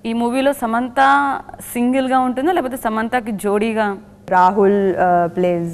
ఈ మూవీలో సమంత సింగిల్గా ఉంటుందా లేకపోతే సమంతకి జోడీగా? Rahul plays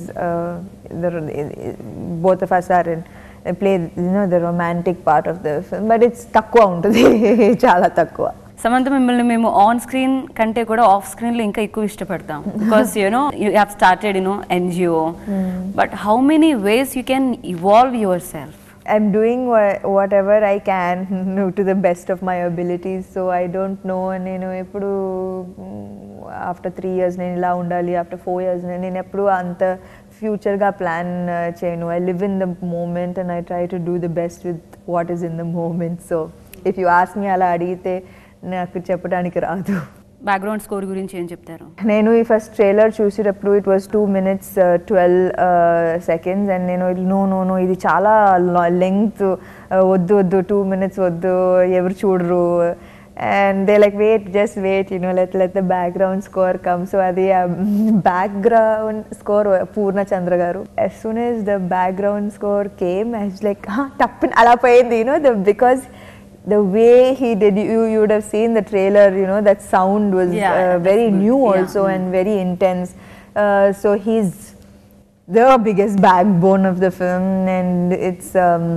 both of us are in play the romantic part of the film, but it's takkuva untundi chala takkuva. Samantha మిమ్మల్ని మేము ఆన్ స్క్రీన్ కంటే కూడా ఆఫ్ స్క్రీన్లో ఇంకా ఎక్కువ ఇష్టపడతాం. Because you have started NGO, but how many ways you can evolve yourself? I'm doing whatever I can to the best of my abilities, so I don't know. నేను ఎప్పుడు after 3 years నేను ఇలా ఉండాలి, after 4 years నేను ఎప్పుడు అంత ఫ్యూచర్గా plan చేయను. I live in the moment and I try to do the best with what is in the moment. So if you ask me అలా అడిగితే నాకు చెప్పడానికి రాదు. బ్యాక్గ్రౌండ్ స్కోర్ గురించి ఏం చెప్తారు? నేను ఈ ఫస్ట్ ట్రైలర్ చూసేటప్పుడు it was 2 minutes 12 seconds and నేను నో ఇది చాలా లెంగ్త్, వద్దు 2 minutes వద్దు, ఎవరు చూడరు. And they're like, just wait, let the background score come. So the background score, Poorna Chandra garu. As soon as the background score came, I was like, tappin ala poyindi, because the way he did, you would have seen the trailer, that sound was very new also and very intense. So he's the biggest backbone of the film, and it's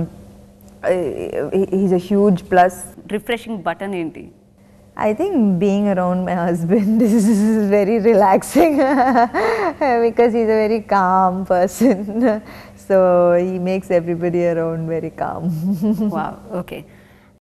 he's a huge plus. Refreshing button enti? I think being around my husband is very relaxing because he's a very calm person. So he makes everybody around very calm. Wow, okay.